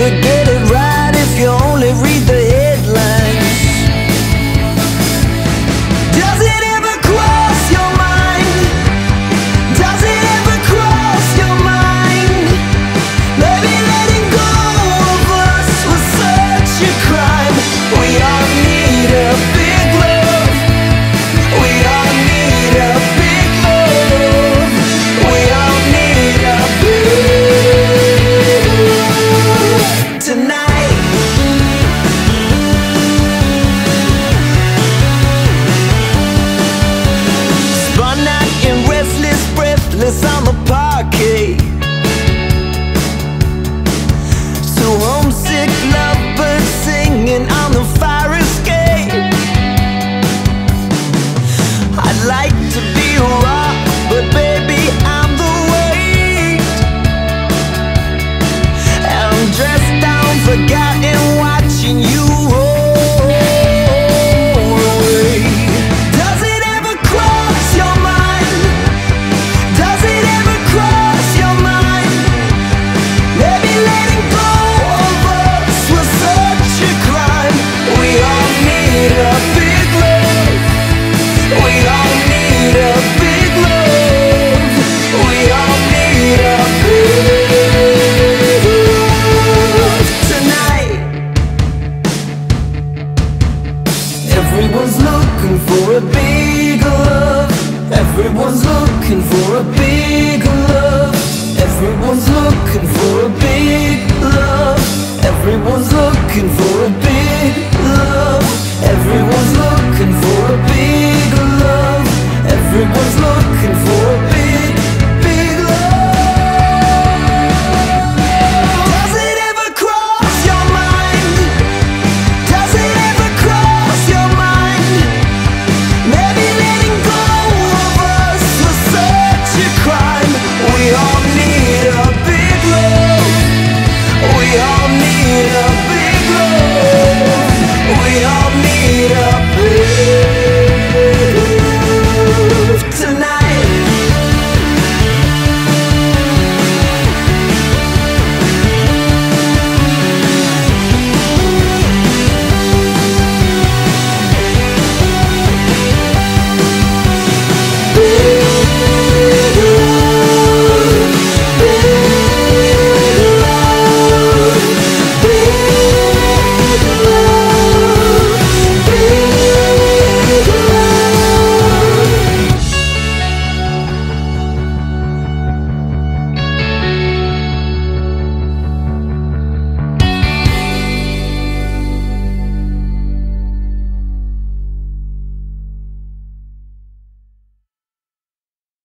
never get it right if you only read the headlines. Does it ever cross your mind? Does it ever cross your mind? Maybe letting go of us was such a crime. We all need a big love. We all need a big love. We all need a big love tonight. Spun out in restless, breathless on the parquet. So homesick lovebirds singing on the fire escape. I'd like to be a rock, but baby I'm the weight. And I'm dressed down, forgotten, watching you roll away. Does it ever cross your mind? Does it ever cross your mind? Maybe letting go of us was such a crime. We all need a big love. We all need a big love. We all need a big love tonight. Everyone's looking for a big love. Everyone's looking for a big love. Everyone's looking